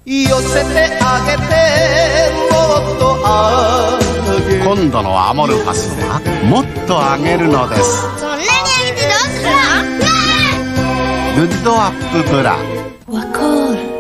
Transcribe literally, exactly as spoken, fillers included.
寄せてあげてもっとあげる。 今度のアモルファスはもっとあげるのです。 そんなにあげてどうするの？ グッドアップブラ。 わかる。